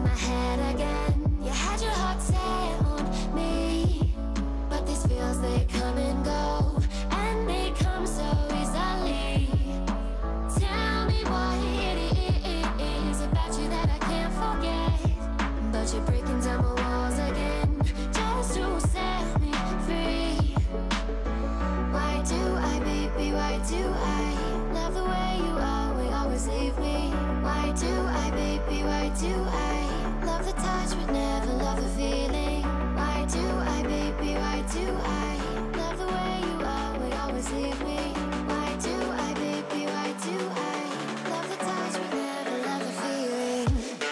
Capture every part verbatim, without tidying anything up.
my head again. You had your heart set on me, but these feels, they come and go, and they come so easily. Tell me what it is about you that I can't forget, but you're breaking down my walls again, just to set me free. Why do I, baby, why do I love the way you always, always leave me? Why do I, baby, why do I love the touch but never love the feeling? Why do I, baby, why do I love the way you always, always leave me? Why do I, baby, why do I love the touch but never love the feeling?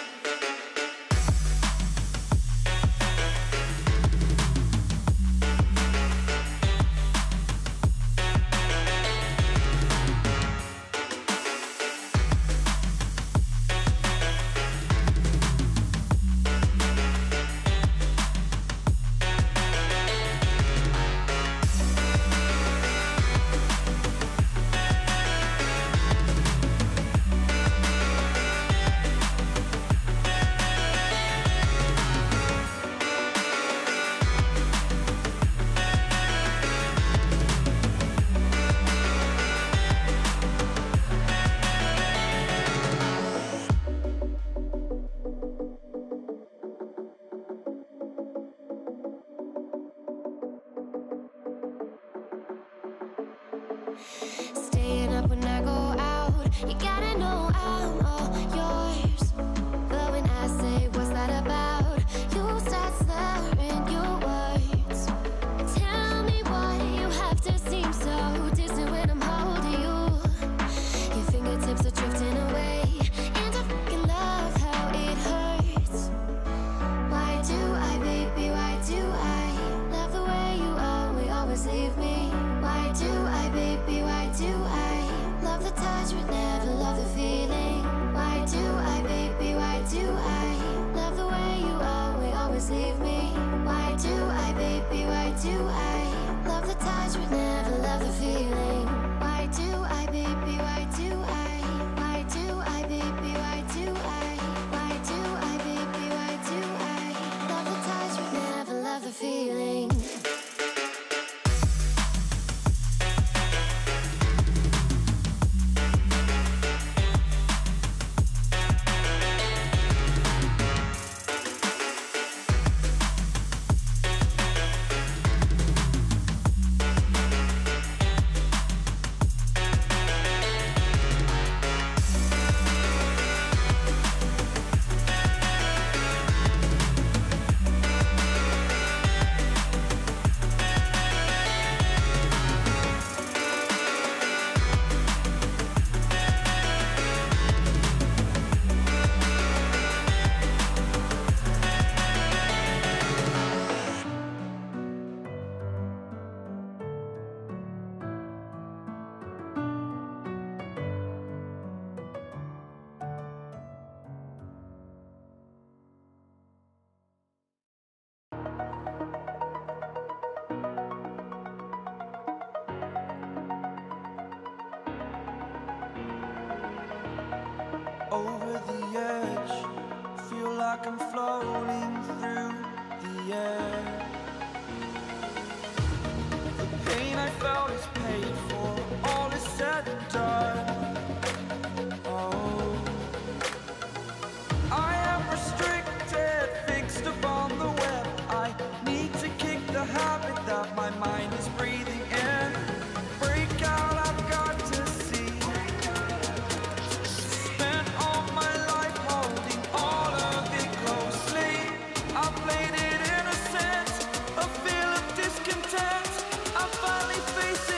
Staying up when I go out, you gotta know I'm all yours. But when I say what's that about, you start slurring your words. Tell me why you have to seem so distant when I'm holding you. Your fingertips are drifting away, and I fucking love how it hurts. Why do I, baby, why do I love the way you always, always leave me? Why do I, baby, why do I love the touch but never love the feeling? Why do I, baby, why do I love the way you always, always leave me? Why do I, baby, why do I love the touch but never love the feeling? Why do I, baby, why do I? Why do I, baby, why do I? Why do I, baby, why do I love the touch but never love the feeling? Over the edge, feel like I'm floating through the air. The pain I felt is paid for, all is said and done. Oh, I am restricted, fixed upon the web. I need to kick the habit that my mind is breathing in. Break out, I've got to see. Played it innocent, a feel of discontent. I finally face it.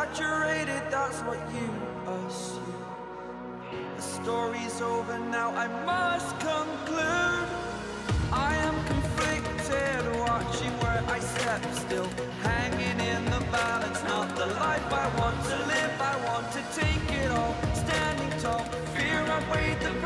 exaggerated, that's what you assume. The story's over now, I must conclude. I am conflicted, watching where I step still, hanging in the balance. Not the life I want to live, I want to take it all. Standing tall, fear outweighed the